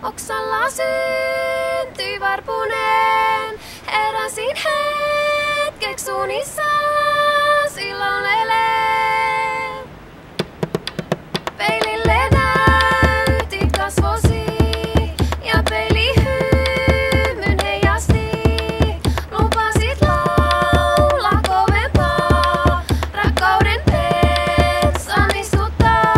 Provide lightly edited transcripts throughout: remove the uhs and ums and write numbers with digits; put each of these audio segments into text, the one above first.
Oksalla syntyi varpunen, heräsin hetkeksi unissa, silloin eleen. Peilille näytit kasvosi ja peili hymyn heijasti. Lupasit laulaa kovempaa, rakkauden pensaan istuttaa.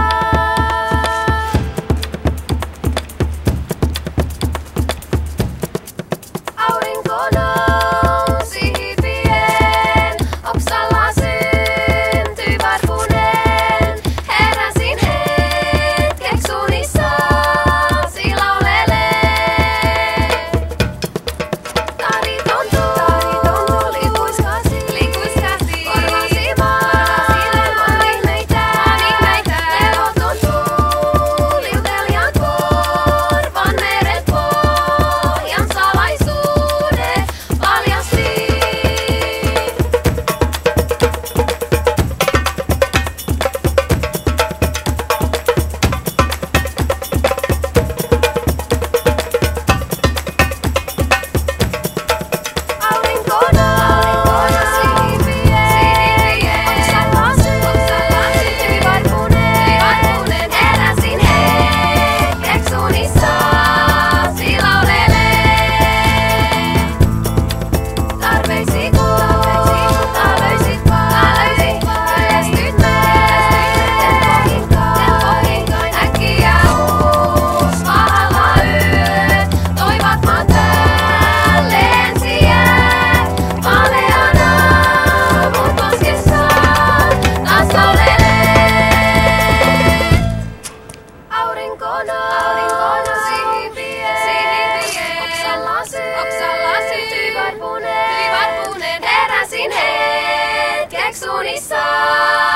Aurinko nousi hipien, oksalla syntyi varpunen. Heräsin hetkeksi unissa, silaulelee. Tariton tuuli liikuiskasi, korvasi maailman ihmeitä. Levoton tuuli uteliaan korvan meren pohjan salaisuudet paljasti. Aurinko nousi hipien, oksalla syntyi varpunen. Heräsin hetkeksi unissa, silaulelee. Tarpeeksi kuulta löysit yleistyt meren pohjinkain. Äkkiä uusi vahalla yöt toivat maan tälleen sijään. Vaaleana mun poskessaan taas laulelee. Aurinko nousi hipien, oksalla syntyi varpunen. Heräsin hetkeksi unissa.